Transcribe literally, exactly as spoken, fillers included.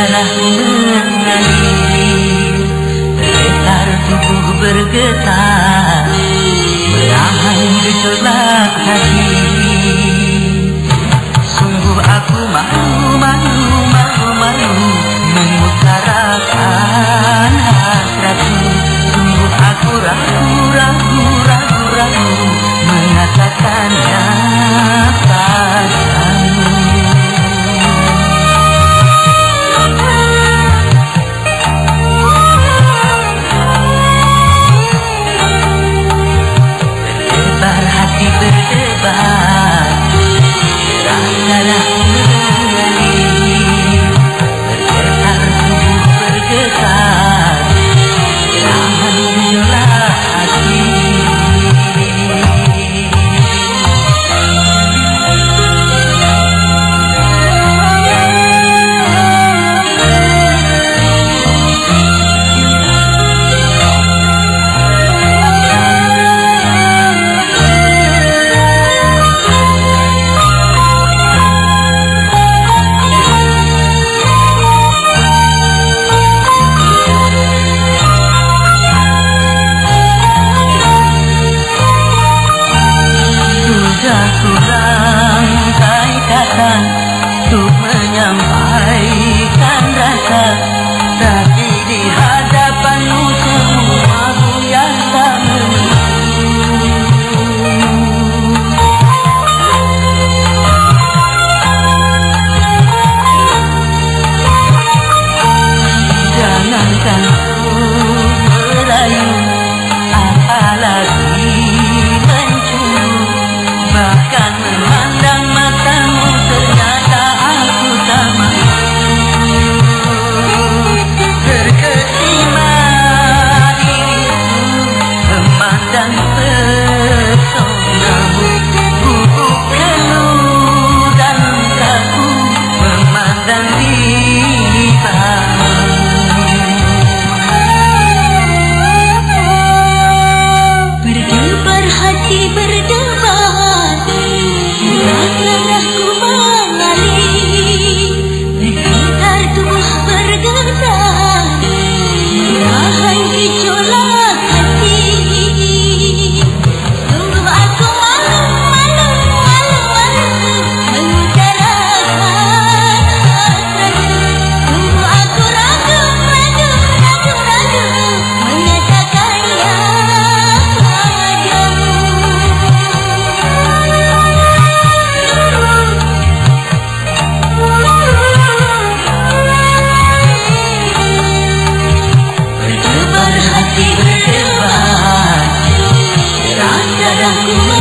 darah mengalir, bergetar tubuh bergetar, menahan gejolak hati. Sungguh aku malu, malu, malu, malu mengutarakan hasratku. Sungguh aku ragu, ragu, ragu, ragu mengatakannya padamu. Berdebar hati berdebar, darah mengalir, bergetar tubuh bergetar, tahan gejolak hati. Kurang-kurang kata untuk menyampaikan rasa, tapi di hadapanmu semua biasa menunggu. Jangankan ku merayu, apalagi mencuru, bahkan memandang matamu ternyata aku tak mampu. Terkesima diriku memandang pesonamu, bubuk keluh dan kaku memandang ribamu. Berdebar hati berdebar, darahku mengalir, bergetar tubuh bergetar, tahan gejolak hati. Sungguh aku malu, malu, malu, malu mengutarakan hasratku. Sungguh aku ragu, ragu, ragu, ragu mengatakannya padamu. Berdebar hati berdebar, darahku